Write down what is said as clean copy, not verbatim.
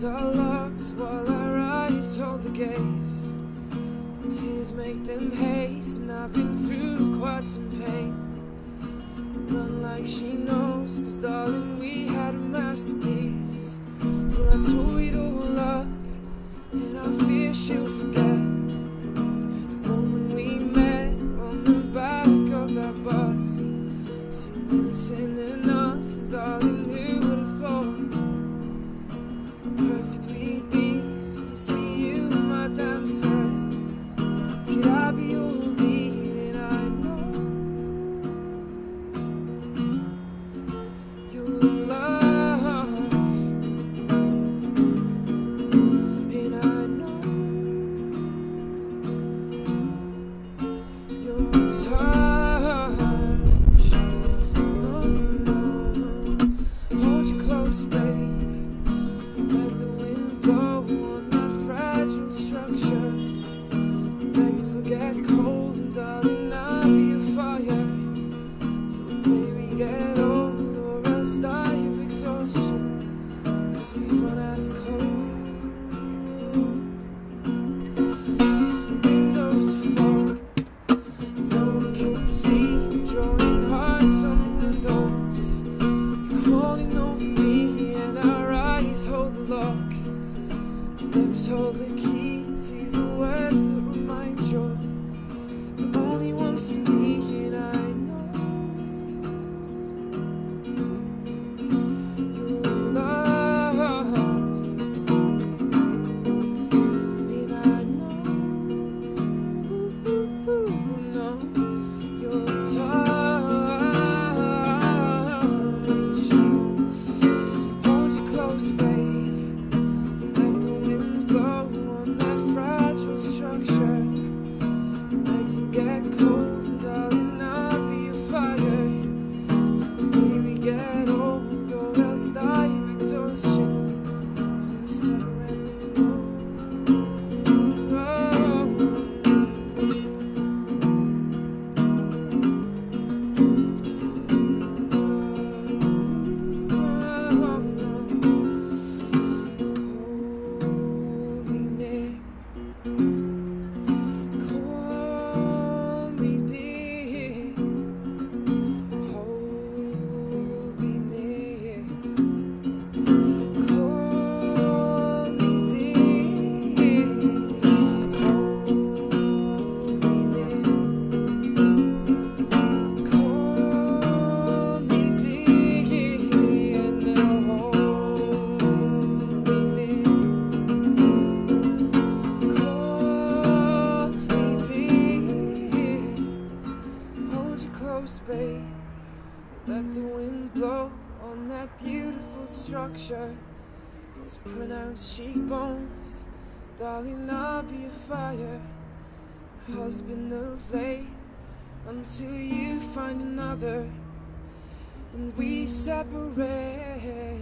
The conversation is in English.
doors are locked while our eyes hold the gaze. Tears make them haste, and I've been through quite some pain. None like she knows, 'cause darling, we had a masterpiece. Till I tore it all up, and I fear she'll forget the moment we met on the back of that bus. Seemed innocent enough, darling, who would have thought perfect we'd be if you see you my dancer. Could I be all needed? I know your love, and I know your touch. Oh no, hold you close, babe. Let the wind blow on that fragile structure. Legs will get cold, and darling, I'll be a fire till the day we get old, or else die of exhaustion, 'cause we've run out of coal. Windows fog, no one can see, drawing hearts on the windows. You're crawling over me, and our eyes hold the lock. Lips hold the key to the words that remind you the only one for me, and I know your love, and I know your touch. Hold you close, babe. Let the wind blow on that fragile structure. Legs will get cold, and darling, I'll be a fire till the day we get old, or else die of exhaustion from this never-ending road. Hold me near, call me dear, hold me near, call me dear, hold me near, call me dear, and now hold me near. Call me dear, hold you close, babe. Let the wind blow on that beautiful structure. Those pronounced cheekbones, darling, I'll be a fire, husband of late, until you find another and we separate.